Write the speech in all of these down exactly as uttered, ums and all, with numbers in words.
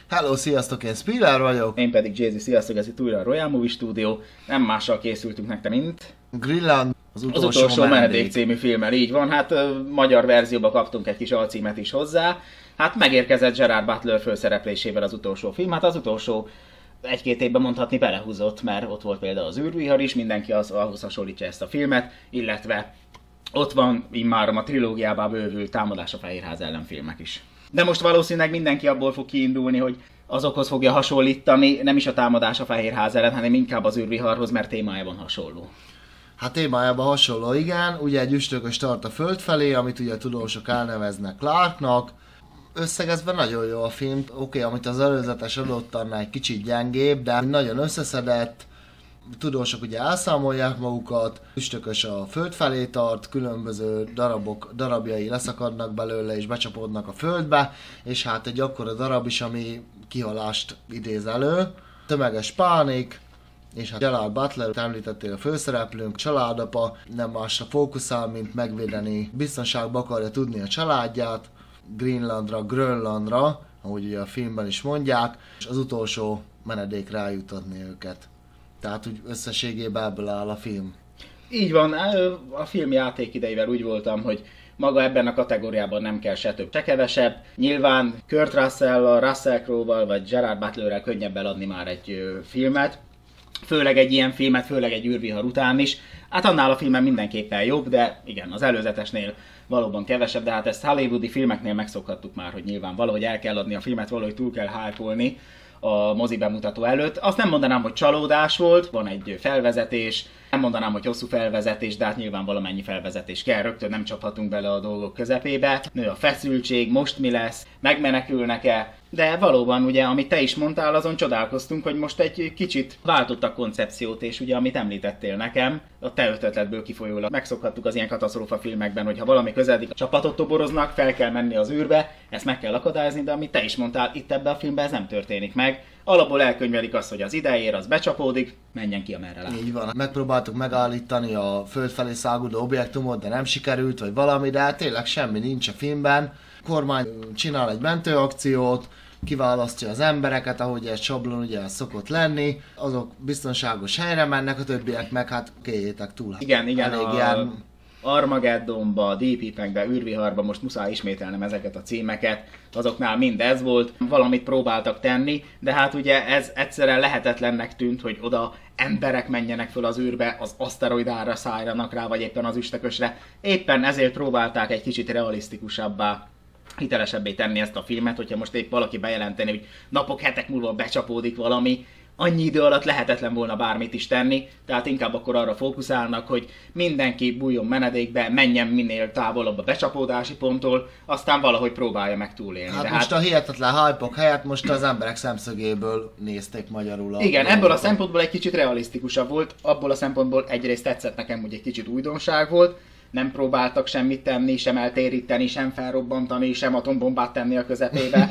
Hello, sziasztok, én Spiller vagyok. Én pedig Jay-Z, sziasztok, ez itt újra a Royal Movie Studio. Nem mással készültünk nektek, mint... Greenland, az utolsó, az utolsó menedék. menedék című filmmel, így van. Hát magyar verzióban kaptunk egy kis alcímet is hozzá. Hát megérkezett Gerard Butler főszereplésével az utolsó film. Hát az utolsó egy-két évben mondhatni belehúzott, mert ott volt például az űrvihar is, mindenki az, ahhoz hasonlítja ezt a filmet, illetve ott van immáron a trilógiában bővült Támadás a Fehérház ellen filmek is. De most valószínűleg mindenki abból fog kiindulni, hogy azokhoz fogja hasonlítani, nem is a Támadás a Fehérház ellen, hanem inkább az űrviharhoz, mert témájában hasonló. Hát témájában hasonló, igen. Ugye egy üstökös tart a föld felé, amit ugye a tudósok elneveznek Clarknak. Összegezve nagyon jó a film. Oké, okay, amit az előzetes adott, annál egy kicsit gyengébb, de nagyon összeszedett. Tudósok ugye elszámolják magukat, üstökös a föld felé tart, különböző darabok, darabjai leszakadnak belőle és becsapódnak a földbe, és hát egy akkora darab is, ami kihalást idéz elő. Tömeges pánik, és hát Gerard Butler, említettél a főszereplőnk, családapa, nem másra fókuszál, mint megvédeni, biztonságba akarja tudni a családját, Greenlandra, Grönlandra, ahogy ugye a filmben is mondják, és az utolsó menedékre eljutatni őket. Tehát úgy összességében ebből áll a film. Így van, a film játékidejével úgy voltam, hogy maga ebben a kategóriában nem kell se több, se kevesebb. Nyilván Kurt Russell-al, Russell Crowe-val vagy Gerard Butlerrel könnyebb eladni már egy filmet. Főleg egy ilyen filmet, főleg egy űrvihar után is. Hát annál a filmen mindenképpen jobb, de igen, az előzetesnél valóban kevesebb, de hát ezt hollywoodi filmeknél megszokhattuk már, hogy nyilván valahogy el kell adni a filmet, valahogy túl kell hype-olni a mozi bemutató előtt. Azt nem mondanám, hogy csalódás volt, van egy felvezetés, nem mondanám, hogy hosszú felvezetés, de hát nyilván valamennyi felvezetés kell, rögtön nem csaphatunk bele a dolgok közepébe. Nő a feszültség, most mi lesz, megmenekülnek-e, de valóban ugye, amit te is mondtál, azon csodálkoztunk, hogy most egy kicsit váltott a koncepciót, és ugye, amit említettél nekem, a te ötletből kifolyólag megszokhattuk az ilyen katasztrófa filmekben, hogy ha valami közeledik, a csapatot toboroznak, fel kell menni az űrbe, ezt meg kell akadályozni, de amit te is mondtál, itt ebben a filmben ez nem történik meg. Alapból elkönyvelik azt, hogy az ide ér, az becsapódik, menjen ki, amerre lát. Így van. Megpróbáltuk megállítani a föld felé száguló objektumot, de nem sikerült, vagy valami, de hát tényleg semmi nincs a filmben. A kormány csinál egy mentőakciót, kiválasztja az embereket, ahogy egy sablon ugye szokott lenni, azok biztonságos helyre mennek, a többiek meg hát kéjétek túl. Igen, igen, elég a... ilyen... Armageddonba, Deep Impact-be, űrviharba, most muszáj ismételnem ezeket a címeket, azoknál mind ez volt, valamit próbáltak tenni, de hát ugye ez egyszerűen lehetetlennek tűnt, hogy oda emberek menjenek föl az űrbe, az aszteroidára szálljanak rá, vagy éppen az üstökösre. Éppen ezért próbálták egy kicsit realisztikusabbá, hitelesebbé tenni ezt a filmet, hogyha most épp valaki bejelenteni, hogy napok, hetek múlva becsapódik valami, annyi idő alatt lehetetlen volna bármit is tenni, tehát inkább akkor arra fókuszálnak, hogy mindenki bújjon menedékbe, menjen minél távolabb a becsapódási ponttól, aztán valahogy próbálja meg túlélni. Hát de most hát... a hihetetlen hype-ok helyett most az emberek szemszögéből nézték magyarul a... Igen, ebből a szempontból egy kicsit realisztikusabb volt, abból a szempontból egyrészt tetszett nekem, hogy egy kicsit újdonság volt, nem próbáltak semmit tenni, sem eltéríteni, sem felrobbantani, sem atombombát tenni a közepébe.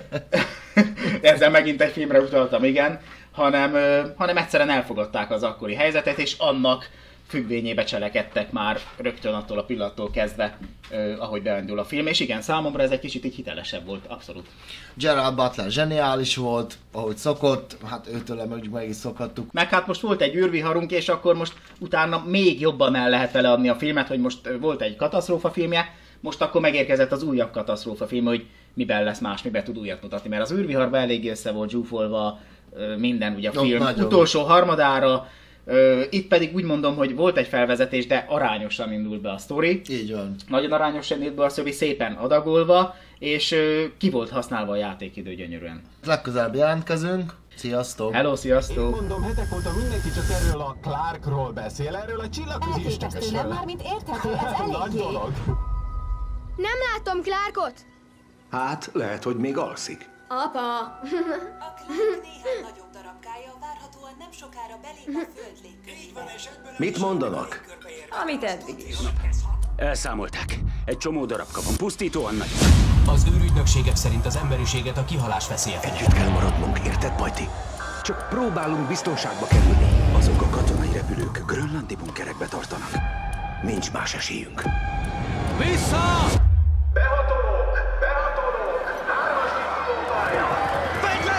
Ezzel megint egy filmre utaltam, igen. Hanem, hanem egyszerűen elfogadták az akkori helyzetet, és annak függvényébe cselekedtek már rögtön attól a pillanattól kezdve, eh, ahogy beindul a film. És igen, számomra ez egy kicsit így hitelesebb volt, abszolút. Gerard Butler zseniális volt, ahogy szokott, hát őtől meg, meg is szokhattuk. Meg hát most volt egy űrviharunk, és akkor most utána még jobban el lehet vele adni a filmet, hogy most volt egy katasztrófa filmje, most akkor megérkezett az újabb katasztrófa film, hogy miben lesz más, miben tud újat mutatni, mert az űrviharban eléggé össze volt zsúfolva minden ugye a film Nagyon. utolsó harmadára, itt pedig úgy mondom, hogy volt egy felvezetés, de arányosan indult be a sztori. Így van. Nagyon arányosan indult be a sztori, szépen adagolva, és ki volt használva a játékidő gyönyörűen. Legközelebb jelentkezünk. Sziasztok! Hello, sziasztok! Én mondom, hetek óta mindenki csak erről a Clarkról beszél, erről a csillagközi üstökösről. Nem, mármint érthető, ez Nagy eléggé. dolog. Nem látom Clarkot! Hát, lehet, hogy még alszik. Apa! A Clark néhány nagyobb darabkája várhatóan nem sokára belép a föld légkörébe. Mit mondanak? Amit eddig is. Elszámolták. Egy csomó darabka van, pusztítóan nagy. Az űrügynökségek szerint az emberiséget a kihalás veszélye fenyegeti. Együtt kell maradnunk, érted, Pajti? Csak próbálunk biztonságba kerülni. Azok a katonai repülők grönlandi bunkerekbe tartanak. Nincs más esélyünk. Vissza! Behatolók! Behatolók! Hármas indulópálya! Vedd le!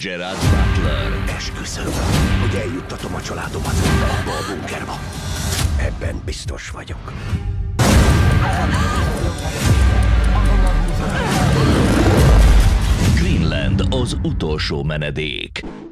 Gerard Butler. Esküszöm, hogy eljuttatom a családomat abba a bunkerba. Ebben biztos vagyok. Greenland az utolsó menedék.